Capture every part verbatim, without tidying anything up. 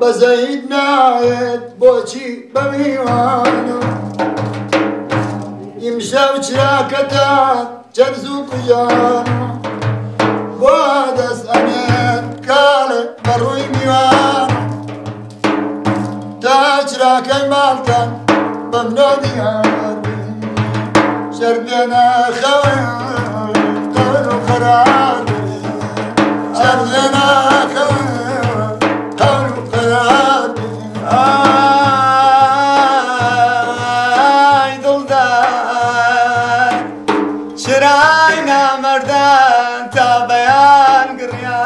وزەید نایەت بۆچی بەمیوانە ئیمشەو چراکەتان چەند زوو کوژانە بۆ دەست ئەمێن کاڵێ بەڕووی میوانە تا چراکەی ماڵتان بەم نۆ دیار شەر بێنە خەوێ قەول و قەرار شەر بێنە خەوێ قەول و قەرار ئای دڵدار چرای نامەردان تا بەیان گڕیا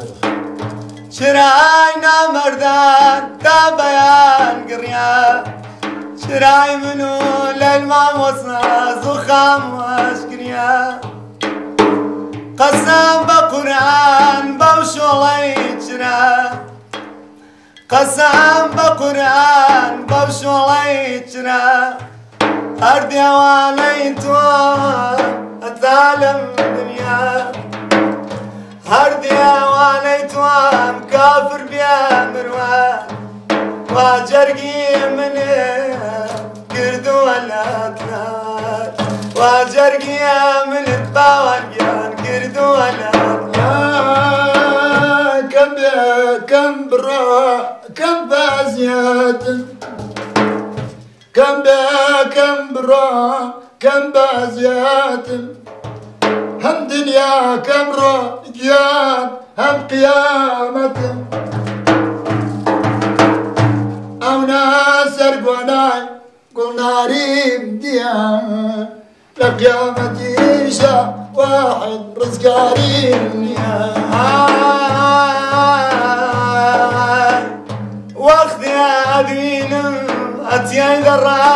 چرای نامەردان تا بەیان گڕیا چرای من و لەلمام وەساز و خامۆش کریا قەسەم بە قورئان بەو شۆڵەی چرا قەسەم بە قورئان بەو شۆڵەی چرا هەر دێوانەی تۆ هەتا لەم دنیا هەر دێوانەی تۆم کافر بێ مروان وا جەرگی منێ کردووە لاتنار وا جەرگی منت باوانگیان کردووە لاتنار کەم بێ کەم بڕۆ کەم بازیاتن کەم بێ کەم بڕۆ کەم بازیاتن هەم دنیا کەم ڕۆ گیان هەم قیامەتن ئەونا سەرگۆنای گوڵناریم دیان لە قیامەتیشە واحد ڕزگاریم نییە وەختی ئەبینم ئەتیای دەڕا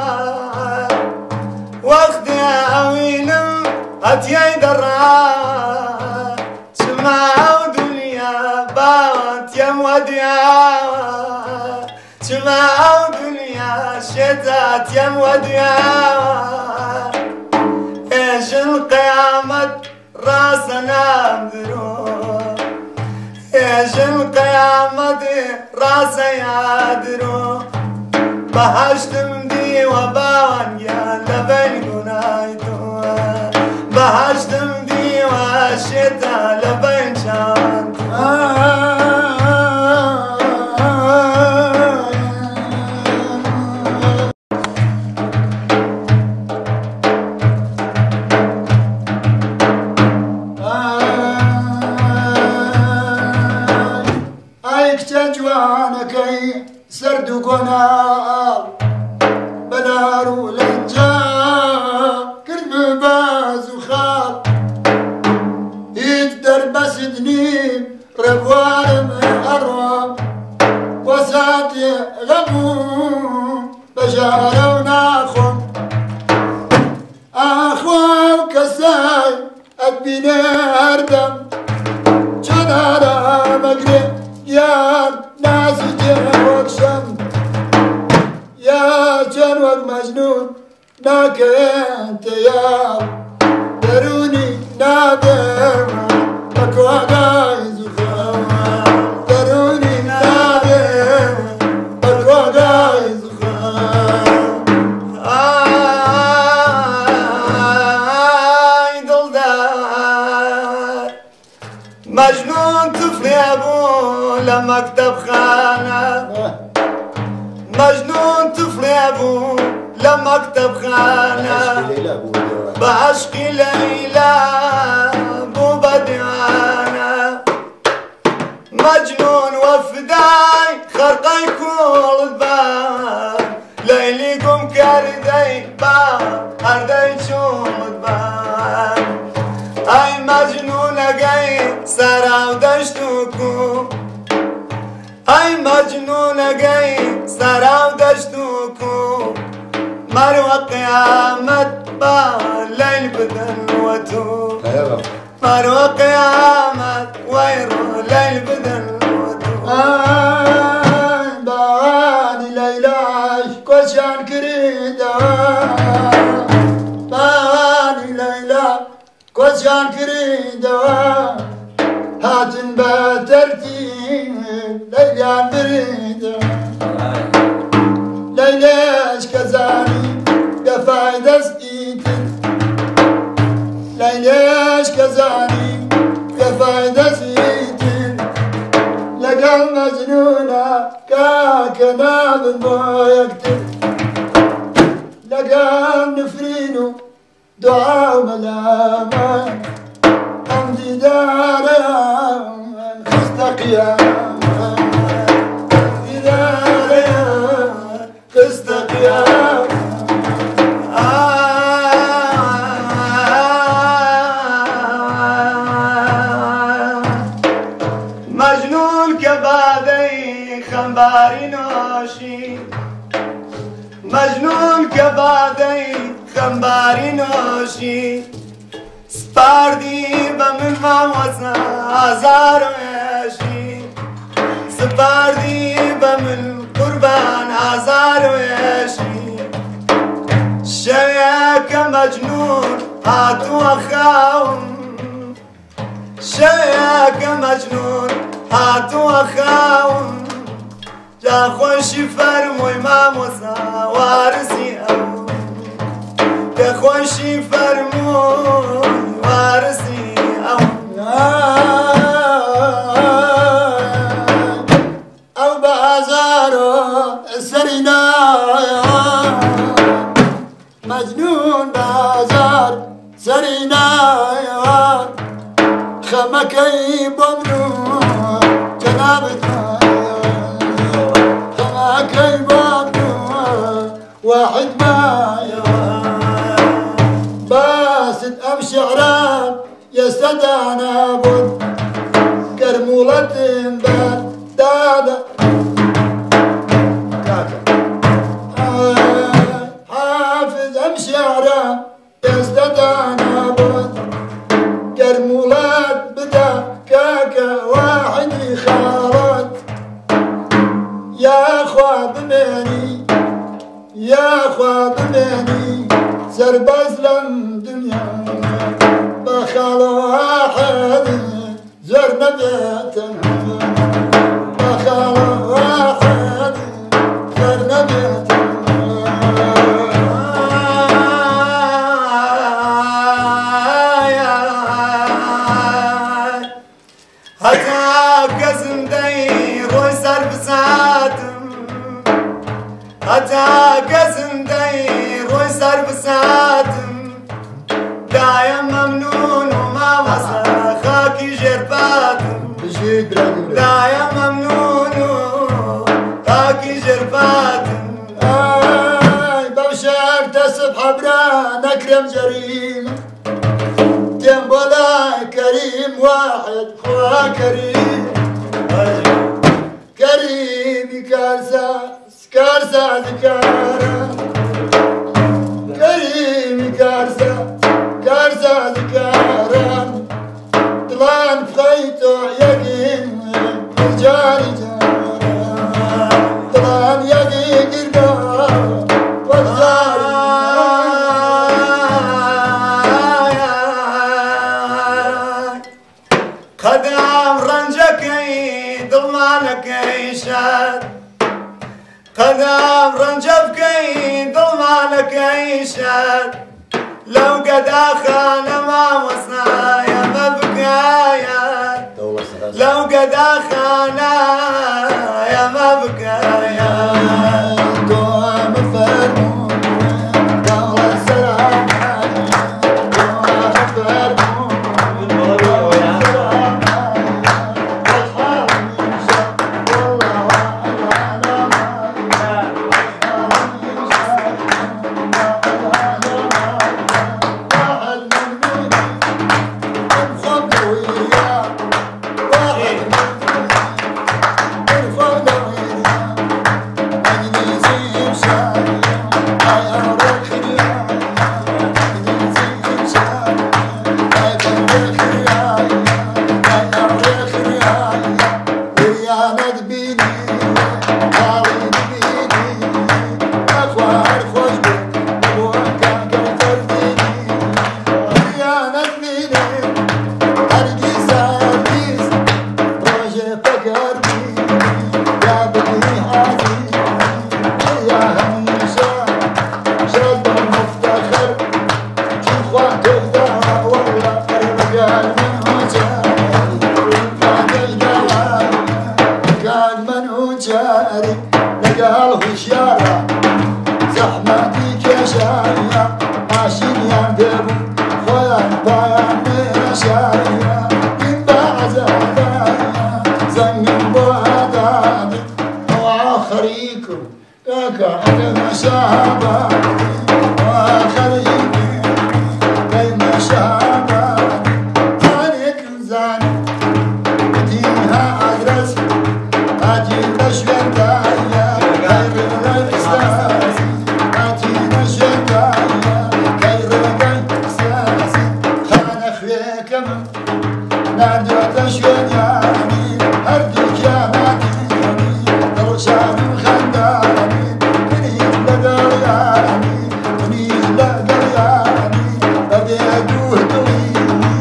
وەختی ئەوینم ئەتیای دەڕا چما ئەو دنیا باوەتیەم وەدیاوە چما ئەو دنیا شێتاتیەم وەدیاوە هێژن قیامەت ڕاستە نامدرۆ هێژن قیامەتی ڕاستە یادرۆ بەهەشتم دیوە باوانگیان لەبەری گونای تۆوە بەهەشتم دیوە شێتە لەبەری چاوان جوانەکەی سرد و گۆناڵ بەدار و لەنجاو کرد باز و خاڵ هیچ دەربەست نیم ڕێبوارم ئەڕۆم بۆ ساتێ غەموم بەژارە و ناخۆم ئاخوا و کەسای ئەتبینێ هەردەم چۆن ئارامەگرێ یان نازی جێوەکشەم یا چەند وەک مەجنون ناکەوێتە یاو دەرونی نابێمە بە کۆگای زوخەوە دەرونی نابێمە بە کۆگای زوخەوە ئای دڵدار مەجنون توفلێ بوو لە مەکتەبخانە مەجنون توفلێ بوو لە مەکتەبخانە بە عەشقی لەیلا بوو بە دیوانە مەجنون وەفدای خەرقەی کوڵت بە لەیلی گوم کردەی بە هەردەی چوڵت بە ئای مەجنونەکەی سەراو دەشت و کوو ئای مەجنونەکەی سەراو دەشت و کوو مەروە قیامەت بە لەیل بدەن وە تو مەروە قیامەت وەیڕۆ لەیل بدەن وە تو باوانی لەیلاش کۆچیان کردەوە باوانی لەیلا کۆچیان کردەوە هاتن بە تەرتیب ليلان بريدة ليلش كزاني بفايدة سئيتن ليلش كزاني بفايدة سئيتن لقى مجنونة كاكنا بالما يكتب لقى نفرينو دعاء ملاما أمضي دارا خستقيا أمضي دارا خستقيا مجنون كبادي خنباري نوشي مجنون كبادي خنباري نوشي سپاردی به من ماموزا هزار ویشی سپاردی به من قربان هزار ویشی شویک مجنون هاتو اخاون شویک مجنون هاتو اخاون جا خوشی فرموی ماموزا وارسی او که خوشی فرموی وارسی او او بازارو سرینا مجنون بازار سرینا خمکی بمرو جنابتنا خمکی بمرو واحد ما باسد امشي عرام يستدعنا بود كرمولة بان دادا حافظ امشي عرام يستدعنا بود كرمولة بدا كاكا واحد خالد يا اخوة بمهني يا اخوة بمهني سرباز لم دنيا بخال واحد زرنا بيتنا بخال واحد زرنا بيتنا هتا قزم دي روي سر بساتم هتا قزم دي روي سر بساتم دايم ممنون وما وصل خاكي جرباتم دايم ممنون خاكي جرباتم اي بوشك تسب حبرا نكرم جريمة تنبولا كريم واحد خوا كريم كريم كارسا كارسا ذكارا كريم كارسا كارسا ذكارا طلان فخيتو يقين الجاري جارا طلان يقين قربا والجاري قدام رنجكي ضمانكي شاد قدام رنجبكي ضمانكي شاد لو قد أخان ما وصايا ما بكايا لو قد أخان يا ما بكايا دوام فرمون دولة سلام دوام فرمون دولة سلام أصحاب يوسف والله وعلى Fuck وجاري لقال هشيارة زحمتي كشاية ماشين يا بيبو خويا بايا مشاية من بعزايا زنقن بوهداني وآخريكم لك أنا مشابه وآخريكم لي مشابه ثانيك زاني بديها أدرس أجيب شوية غير الإحساس أجيب شوية غير الإحساس خان أخويك من نادوة شوية أردك يا مديني درشان خنداني مني لقياني مني لقياني بديدوه دليني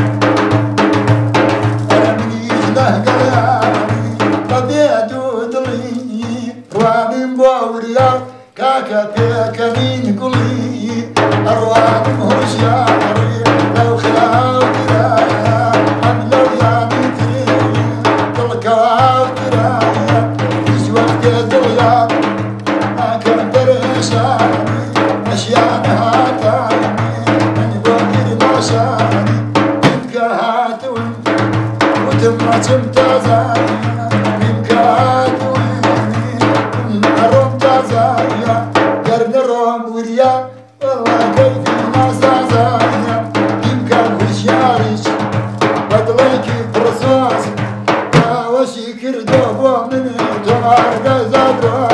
أنا مني لقياني بديدوه دليني رواني بوريا كاكا بيك مين قولي أرواني هوشياري لو خلاو درايا من لو يعني تريني تلقاو درايا مش وقت دليا ما كان بريشاني أشياني هاتاني من بوكر ماشاني منك هاتوين وتما تمتازاني منك هاتوين أروم تازايا قرن روم وريا والله كيفي ما زازايا منك وشياريش بدليكي برصاص وشي كردو من تمار قزادو